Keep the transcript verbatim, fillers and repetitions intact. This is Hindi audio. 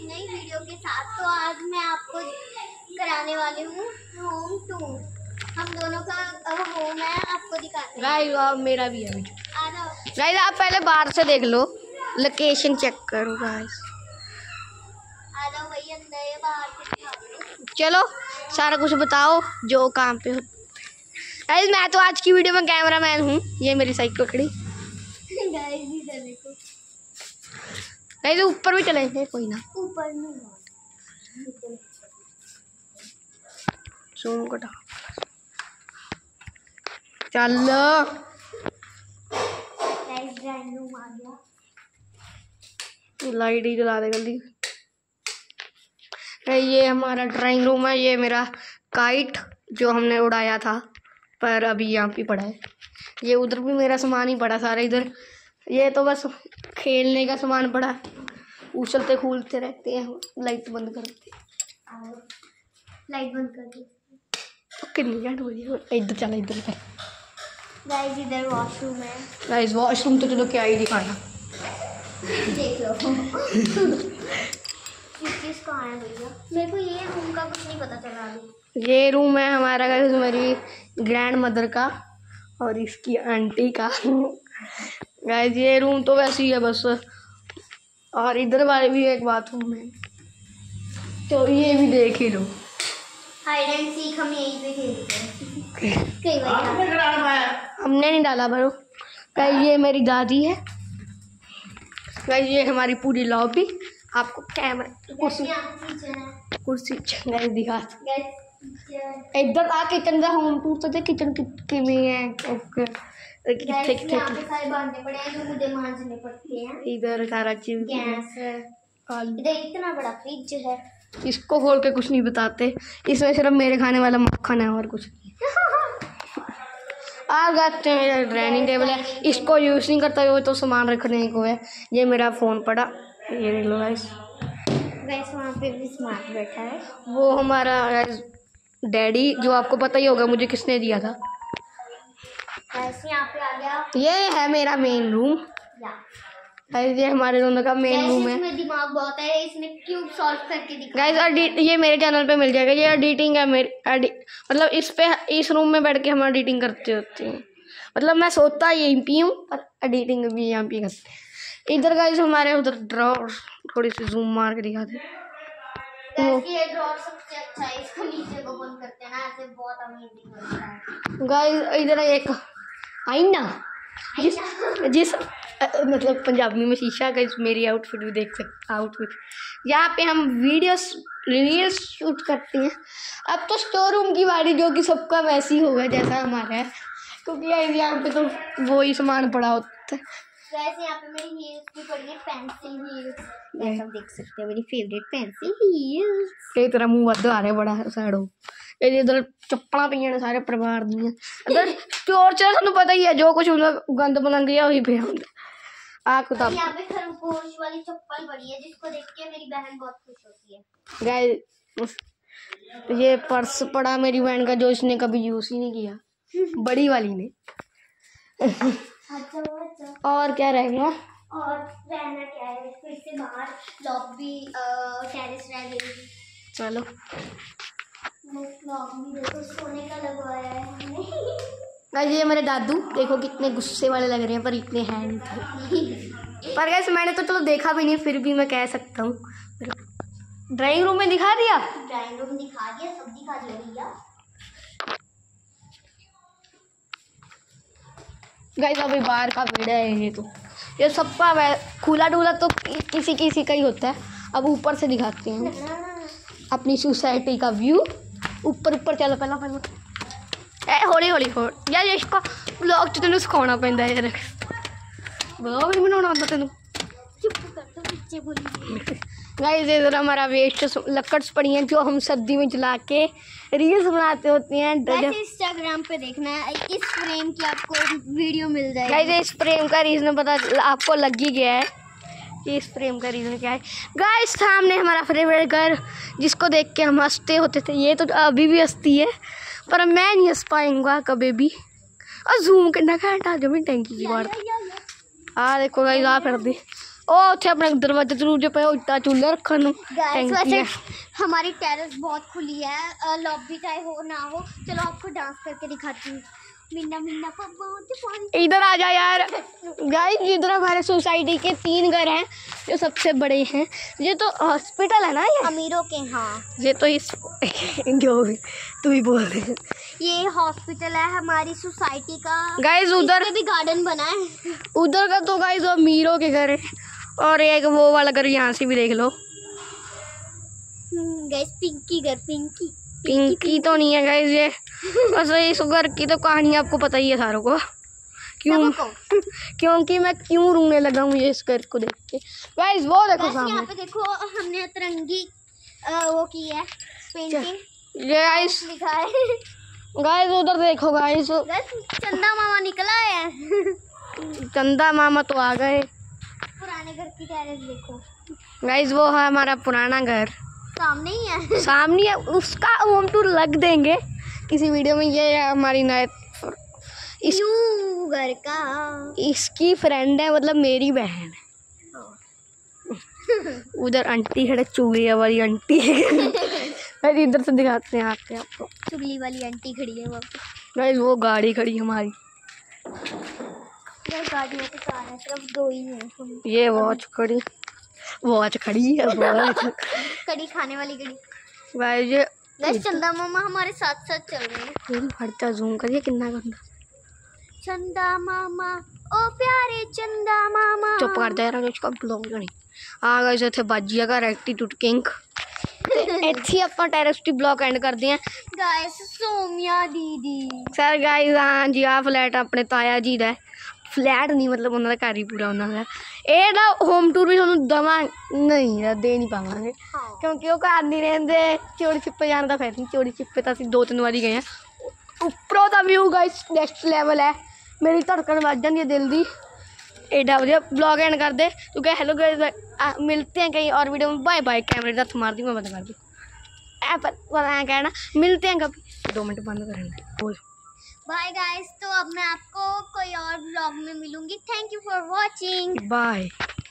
की नई वीडियो के साथ। तो आज मैं आपको कराने वाली हूँ होम टूर। हम दोनों का होम है, आपको दिखाते हैं। गाइस अब मेरा भी है। आ जाओ गाइस आप पहले बाहर से देख लो, लोकेशन चेक करो गाइस। आ जाओ भैया, अंदर बाहर से दिखाते हैं। चलो सारा कुछ बताओ जो काम पे हो। गाइस मैं तो आज की वीडियो में कैमरामैन हूँ। ये मेरी साइकिल खड़ी। गाइस इधर देखो, गाइस ऊपर भी चलेंगे, कोई ना। ऊपर नहीं जूम कटा चलो। गाइस ड्राइंग रूम आ गया। लाइट ही जला दे जल्दी। ये हमारा ड्राइंग रूम है। ये मेरा काइट जो हमने उड़ाया था, पर अभी यहाँ पे पड़ा है। ये उधर भी मेरा सामान ही पड़ा सारा इधर। ये तो बस खेलने का सामान पड़ा है। उछलते कूदते रहते हैं। लाइट बंद करते, लाइट बंद कर दी। कितनी घंटे बजे इधर चला इधर है। गाइस इधर वॉशरूम है। गाइस वॉशरूम तो चलो क्या ही दिखाना, देख लो किस चीज़ का है भैया। मेरे को ये रूम का कुछ नहीं पता चला अभी। ये रूम है हमारा गाइस, मेरी ग्रैंड मदर का और इसकी आंटी का। गाइस ये रूम तो वैसे ही है बस। और इधर वाले भी एक बाथरूम है, तो ये भी देख ही लो। हाइड एंड सीक हम यहीं पे खेलते हैं। कई बार हमने नहीं डाला भरो। गाइस ये मेरी दादी है। गाइस ये हमारी पूरी लॉबी। आपको कैमरा कुर्सी कुर्सी गाइस दिखा। इधर आ किचन का होम टूर तो किचन कितनी है। ओके कितने कितने सारे भांडे पड़े हैं जो मुझे मांजने पड़ते हैं। इधर सारा चीज गैस है। इधर इतना बड़ा फ्रिज है। इसको खोल के कुछ नहीं बताते, इसमें सिर्फ मेरे खाने वाला मक्खन है और कुछ नहीं। आ जाते हैं। डाइनिंग टेबल है, इसको यूज नहीं करता हुआ तो सामान रखने को है। ये मेरा फोन पड़ा, ये देख लो गाइस। गाइस वहाँ पे भी स्मार्ट बैठा है। वो हमारा डैडी, जो आपको पता ही होगा मुझे किसने दिया था। गाइस यहाँ पे आ गया। ये है मेरा मेन रूम। ये हमारे दोनों का मेन रूम है। इसमें दिमाग बहुत है, इसने क्यूब सॉल्व करके दिखाया। गाइस ये मेरे चैनल पे मिल जाएगा। ये एडिटिंग है मेरी, मतलब इस पे इस रूम में बैठ के हम एडिटिंग करते होते हैं। मतलब मैं सोता यहीं पे हूँ पर एडिटिंग भी यहाँ पे करते हैं। इधर गाइस हमारे उधर ड्रॉर, थोड़ी सी जूम मार के दिखाते हैं। ये ड्रॉर सबसे अच्छा है, इसको नीचे को बंद करते हैं ना, ऐसे बहुत अमेजिंग लगता है। गाइस इधर एक आईना, जिस जिस मतलब पंजाबी में शीशा। गाइस मेरी आउटफिट भी देख सकते। आउटफिट यहाँ पे हम वीडियोस रील्स शूट करते हैं। अब तो स्टोर रूम की बारी, जो कि सबका वैसे ही होगा जैसा हमारा है, क्योंकि यहाँ पे तो वो ही सामान पड़ा होता है। वैसे यहाँ पे मेरी हील्स भी पड़ी है, पेंसिल हील्स। आप देख सकते हैं मेरी फेवरेट पेंसिल हील्स। एक तरह मुँह वध आ रहा बड़ा साइडो। इधर चप्पल पी ने सारे परिवार दी। इधर स्टोर च तुहानू पता ही है, जो कुछ गंद बलंग गया वही पे आ किताब। यहाँ पे खरगोश वाली चप्पल पड़ी है, जिसको देख के मेरी बहन बहुत खुश होती है। गाइस ये पर्स पड़ा मेरी बहन का, जो इसने कभी यूज ही नहीं किया, बड़ी वाली ने। अच्छा, अच्छा। और क्या रह गया? और रहना क्या है, फिर से बाहर लॉबी टेरेस रह गई। चलो लॉबी देखो, सोने का लगवाया है हमने। गाइस ये मेरे दादू देखो कितने गुस्से वाले लग रहे हैं, पर इतने हैं नहीं थे। पर गाइस मैंने तो चलो देखा भी नहीं, फिर भी मैं कह सकता हूँ। ड्राइंग रूम में दिखा दिया। ड्राइंग रूम दिखा दिया, सब दिखा दिया भैया। गाइस अभी बाहर का पेड़ है। ये तो ये सबका खुला डूला तो किसी किसी का ही होता है। अब ऊपर से दिखाते हैं अपनी सोसाइटी का व्यू। ऊपर ऊपर चलो पहला पहला ए हौली हौली हो यार, इसका ब्लॉग च तेन सिखाना पैंदा है यार। ब्लॉग भी बनाना आता तेन। गाइस इधर हमारा वेस्ट लकड़ पड़ी हैं, जो हम सर्दी में जला के रील्स बनाते होते हैं। इंस्टाग्राम पे देखना है, इस फ्रेम की आपको वीडियो मिल जाएगी। गाइस इस फ्रेम का रीजन पता आपको लग ही गया है। इस फ्रेम का रीजन क्या है? गाइस सामने हमारा फेवरेट घर, जिसको देख के हम हंसते होते थे। ये तो अभी भी हंसती है, पर मैं नहीं हंस पाऊंगा कभी भी। और जूम करना घंटा जमीन टैंकी की बात। ਆ ਦੇਖੋ ਗਾਇਸ ਆ ਫਿਰਦੀ ਉਹ ਉੱਥੇ ਆਪਣੇ ਦਰਵਾਜ਼ੇ ਦਰੂਜੇ ਪਏ ਉੱਤਾ ਚੁੱਲ੍ਹਾ ਰੱਖਣ ਨੂੰ गाइस टैंकी वैसे है। हमारी टेरेस बहुत खुली है, लॉबी चाहे हो ना हो। चलो आपको डांस करके दिखाती हूँ। मीना मीना पप्पा पानी। इधर आ जा यार गाइस। इधर हमारे सोसाइटी के तीन घर हैं जो सबसे बड़े हैं। ये तो हॉस्पिटल है ना ये अमीरों के, हाँ ये तो इस जो भी तू ही बोल रहे हैं। ये हॉस्पिटल है हमारी सोसाइटी का। गाइस उधर इस पे भी गार्डन बना है। उधर का तो गाइस अमीरों के घर है और एक वो वाला घर यहाँ से भी देख लो। गाइस पिंकी घर, पिंकी पिंकी तो नहीं है गाइस ये बस इस घर की तो कहानी आपको पता ही है सारों को क्यों सबको। क्योंकि मैं क्यों रोने लगा मुझे इस घर को देख के। गाइस वो देखो गाइस यहाँ सामने पे देखो हमने तिरंगी अ, वो की है पेंटिंग, ये गाइस लिखा है। गाइस उधर देखो गाइस गाइस चंदा मामा निकला है। चंदा मामा तो आ गए। पुराने घर की टेरेस देखो, गाइस वो है हमारा पुराना घर सामने ही है। सामने है, उसका होम टूर लग देंगे किसी वीडियो में। ये है हमारी नए इस, न्यू घर का। इसकी फ्रेंड है मतलब मेरी बहन है। उधर आंटी खड़े चुगलिया वाली आंटी है। गाइस इधर से दिखाते हैं आते हैं आपको। चुगली वाली आंटी खड़ी है वहाँ पे। गाइस वो गाड़ी खड़ी हमारी। गाइस गाड़ियों के कार है, सिर्फ दो ही हैं। ये वॉच खड़ी वॉच खड़ी है वॉच कड़ी खाने वाली कड़ी। गाइस ये गाइस चंदा मामा हमारे साथ साथ चल रहे हैं। ये हटता जूम करिए कितना गंदा। चंदा मामा ओ प्यारे चंदा मामा। चुप कर जा यार उसका ब्लॉग नहीं आ गाइस ਇੱਥੇ ਬਾਜੀਆ ਦਾ ਐਟੀਟਿਊਡ ਕਿੰਗ ਤੇ ਇੱਥੇ ਆਪਾਂ ਟੈਰਰਿਸਟੀ ਬਲੌਗ ਐਂਡ ਕਰਦੇ ਆਂ। गाइस सोमिया दीदी ਸਰ ਗਾਇਸ ਹਾਂ ਜੀ ਆ ਫਲੈਟ ਆਪਣੇ ਤਾਇਆ ਜੀ ਦਾ ਫਲੈਟ ਨਹੀਂ ਮਤਲਬ ਉਹਨਾਂ ਦਾ ਘਰ ਹੀ ਪੂਰਾ ਉਹਨਾਂ ਦਾ। ਇਹ ਨਾ ਹੋਮ ਟੂਰ ਵੀ ਤੁਹਾਨੂੰ ਦਵਾਂ ਨਹੀਂ ਦੇ ਨਹੀਂ ਪਾਵਾਂਗੇ ਕਿਉਂਕਿ ਉਹ ਘਰ ਨਹੀਂ ਰਹਿੰਦੇ। ਚੋਰੀ ਛਿੱਪੇ ਜਾਣ ਦਾ ਫਾਇਦਾ ਨਹੀਂ। ਚੋਰੀ ਛਿੱਪੇ ਤਾਂ ਅਸੀਂ ਦੋ ਤਿੰਨ ਵਾਰੀ ਗਏ ਆ। ਉੱਪਰੋਂ ਦਾ ਵਿਊ ਗਾਇਸ ਨੈਕਸਟ ਲੈਵਲ ਹੈ। ਮੇਰੀ ਧੜਕਣ ਵੱਜ ਜਾਂਦੀ ਹੈ ਦਿਲ ਦੀ। एडा वधिया ब्लॉग एंड कर दे तू कह हेलो गाइस मिलते हैं कहीं और वीडियो में। बाय बाय कैमरे का हथ मार दी मैं बंद कर दी ऐ कहना मिलते हैं कभी। दो मिनट बंद करेंगे बोल बाय गाइस। तो अब मैं आपको कोई और ब्लॉग में मिलूंगी। Thank you for watching. Bye.